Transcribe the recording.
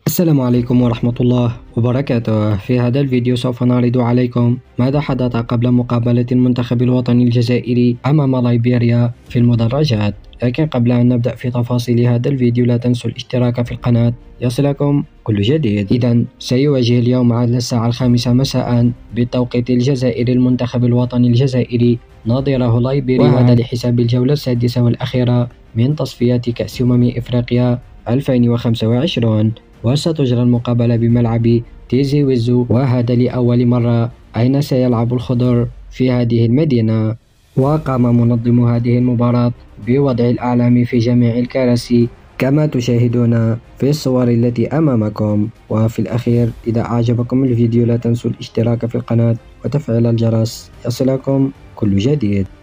السلام عليكم ورحمة الله وبركاته. في هذا الفيديو سوف نعرض عليكم ماذا حدث قبل مقابلة المنتخب الوطني الجزائري أمام ليبيريا في المدرجات. لكن قبل أن نبدأ في تفاصيل هذا الفيديو لا تنسوا الاشتراك في القناة يصلكم كل جديد. إذا سيواجه اليوم على الساعة 5 مساء بالتوقيت الجزائري المنتخب الوطني الجزائري نظيره ليبيريا، وهذا لحساب الجولة السادسة والأخيرة من تصفيات كأس إفريقيا 2025. وستجرى المقابلة بملعب تيزي ويزو، وهذا لأول مرة. أين سيلعب الخضر في هذه المدينة؟ وقام منظم هذه المباراة بوضع الأعلام في جميع الكراسي كما تشاهدون في الصور التي أمامكم. وفي الأخير، إذا أعجبكم الفيديو لا تنسوا الاشتراك في القناة وتفعيل الجرس يصلكم كل جديد.